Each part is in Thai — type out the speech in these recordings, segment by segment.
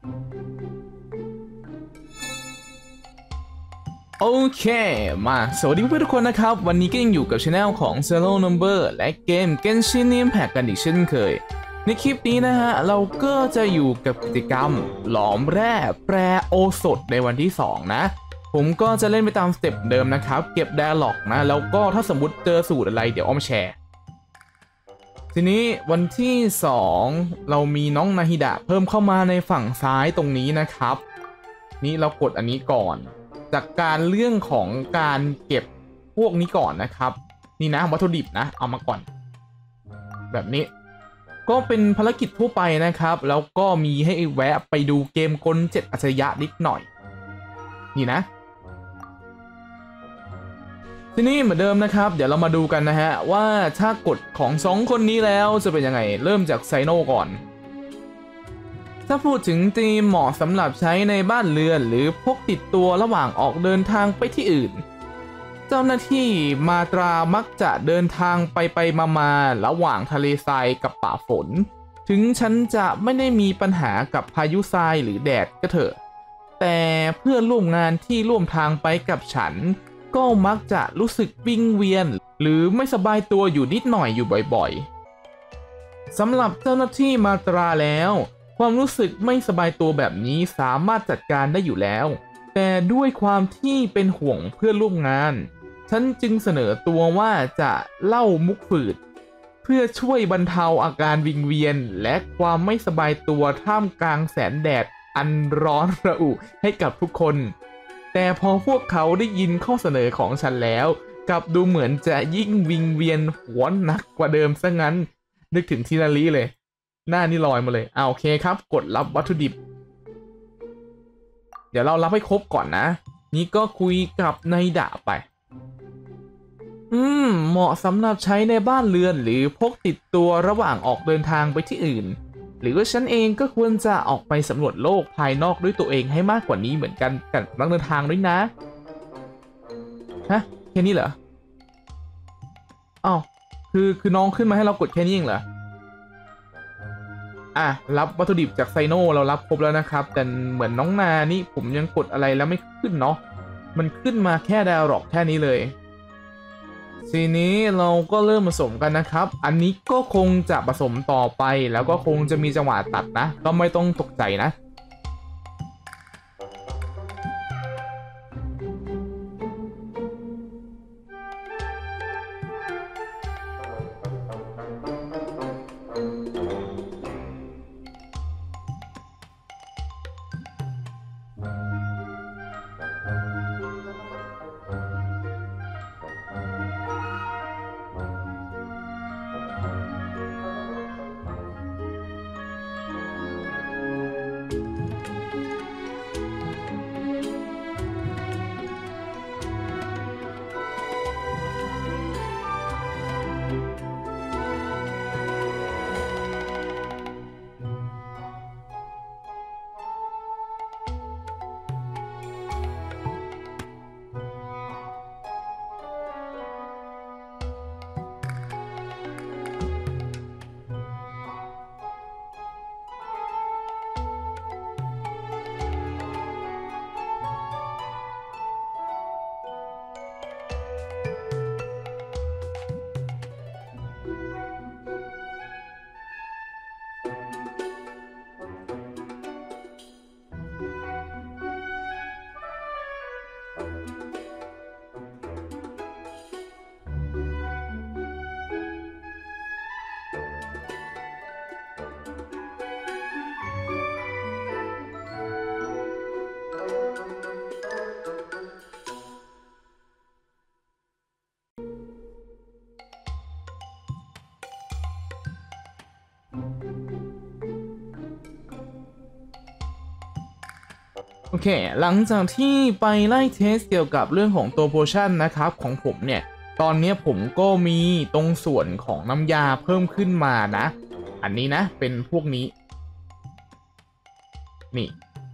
โอเคมาสวัสดีเพื่อนทุกคนนะครับวันนี้ก็ยังอยู่กับช anel ของ Zero Number และเกม Genshin Impact กันอีกเช่นเคยในคลิปนี้นะฮะเราก็จะอยู่กับกิจกรรมหลอมแร่แปรโอสถในวันที่2นะผมก็จะเล่นไปตามสเต็ปเดิมนะครับเก็บ Dialog นะแล้วก็ถ้าสมมติเจอสูตรอะไรเดี๋ยวอ้อมแชร์ทีนี้วันที่2เรามีน้องนาฮิดะเพิ่มเข้ามาในฝั่งซ้ายตรงนี้นะครับนี่เรากดอันนี้ก่อนจากการเรื่องของการเก็บพวกนี้ก่อนนะครับนี่นะวัตถุดิบนะเอามาก่อนแบบนี้ก็เป็นภารกิจทั่วไปนะครับแล้วก็มีให้แวะไปดูเกมกล7 อัจฉริยะนิดหน่อยนี่นะทีนี้เหมือนเดิมนะครับเดี๋ยวเรามาดูกันนะฮะว่าถ้ากฎของ2คนนี้แล้วจะเป็นยังไงเริ่มจากไซโนก่อนถ้าพูดถึงธีมเหมาะสำหรับใช้ในบ้านเรือนหรือพกติดตัวระหว่างออกเดินทางไปที่อื่นเจ้าหน้าที่มาตรามักจะเดินทางไปมาระหว่างทะเลทรายกับป่าฝนถึงฉันจะไม่ได้มีปัญหากับพายุทรายหรือแดดก็เถอะแต่เพื่อนร่วมงานที่ร่วมทางไปกับฉันก็มักจะรู้สึกวิงเวียนหรือไม่สบายตัวอยู่นิดหน่อยอยู่บ่อยๆสำหรับเจ้าหน้าที่มาตราแล้วความรู้สึกไม่สบายตัวแบบนี้สามารถจัดการได้อยู่แล้วแต่ด้วยความที่เป็นห่วงเพื่อนร่วมงานฉันจึงเสนอตัวว่าจะเล่ามุกฝืดเพื่อช่วยบรรเทาอาการวิงเวียนและความไม่สบายตัวท่ามกลางแสงแดดอันร้อนระอุให้กับทุกคนแต่พอพวกเขาได้ยินข้อเสนอของฉันแล้วกลับดูเหมือนจะยิ่งวิงเวียนหัวหนักกว่าเดิมซะงั้นนึกถึงทีนาลีเลยหน้านี่ลอยมาเลยโอเคครับกดรับวัตถุดิบเดี๋ยวเรารับให้ครบก่อนนะนี่ก็คุยกับนายดะไปเหมาะสำหรับใช้ในบ้านเรือนหรือพกติดตัวระหว่างออกเดินทางไปที่อื่นหรือว่าฉันเองก็ควรจะออกไปสำรวจโลกภายนอกด้วยตัวเองให้มากกว่านี้เหมือนกันกับนักเดินทางด้วยนะฮะแค่นี้เหรออ้าวคือน้องขึ้นมาให้เรากดแค่นี้เองเหรอรับวัตถุดิบจากไซโนเรารับครบแล้วนะครับแต่เหมือนน้องนานี่ผมยังกดอะไรแล้วไม่ขึ้นเนาะมันขึ้นมาแค่Dialogแค่นี้เลยทีนี้เราก็เริ่มผสมกันนะครับอันนี้ก็คงจะผสมต่อไปแล้วก็คงจะมีจังหวะตัดนะก็ไม่ต้องตกใจนะโอเคหลังจากที่ไปไล่เทสเกี่ยวกับเรื่องของตัวโพชั่นนะครับของผมเนี่ยตอนนี้ผมก็มีตรงส่วนของน้ำยาเพิ่มขึ้นมานะอันนี้นะเป็นพวกนี้นี่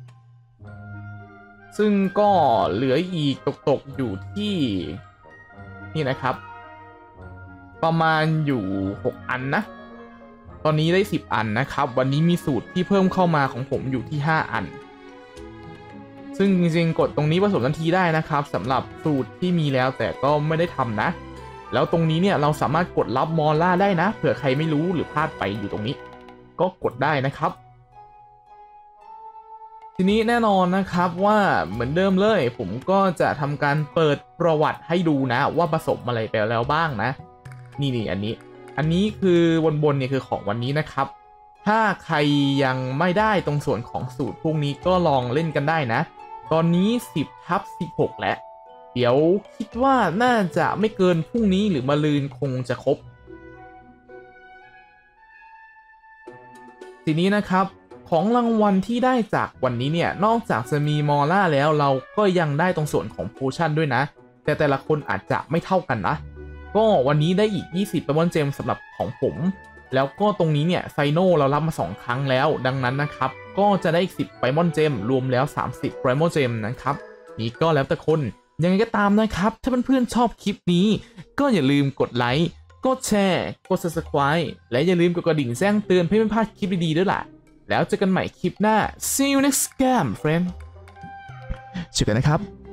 ซึ่งก็เหลืออีกตกอยู่ที่นี่นะครับประมาณอยู่6 อันนะตอนนี้ได้10อันนะครับวันนี้มีสูตรที่เพิ่มเข้ามาของผมอยู่ที่5อันซึ่งจริงๆกดตรงนี้ผสมทันทีได้นะครับสำหรับสูตรที่มีแล้วแต่ก็ไม่ได้ทำนะแล้วตรงนี้เนี่ยเราสามารถกดรับมอล่าได้นะเผื่อใครไม่รู้หรือพลาดไปอยู่ตรงนี้ก็กดได้นะครับทีนี้แน่นอนนะครับว่าเหมือนเดิมเลยผมก็จะทำการเปิดประวัติให้ดูนะว่าผสมอะไรไปแล้วบ้างนะนี่อันนี้คือบนเนี่ยคือของวันนี้นะครับถ้าใครยังไม่ได้ตรงส่วนของสูตรพวกนี้ก็ลองเล่นกันได้นะตอนนี้10/16แล้วเดี๋ยวคิดว่าน่าจะไม่เกินพรุ่งนี้หรือมะรืนคงจะครบทีนี้นะครับของรางวัลที่ได้จากวันนี้เนี่ยนอกจากจะมีมอล่าแล้วเราก็ยังได้ตรงส่วนของโพชั่นด้วยนะแต่ละคนอาจจะไม่เท่ากันนะก็วันนี้ได้อีก20 Diamond Gem สำหรับของผมแล้วก็ตรงนี้เนี่ยไซโนเรารับมา2ครั้งแล้วดังนั้นนะครับก็จะได้อีก10 Diamond Gem รวมแล้ว30 Diamond Gem นะครับนี่ก็แล้วแต่คนยังไงก็ตามนะครับถ้าเพื่อนๆชอบคลิปนี้ก็อย่าลืมกดไลค์กดแชร์กด Subscribe และอย่าลืมกดกระดิ่งแจ้งเตือนเพื่อไม่พลาดคลิปดีๆด้วยล่ะแล้วเจอกันใหม่คลิปหน้า See you next time friend เจอกันนะครับ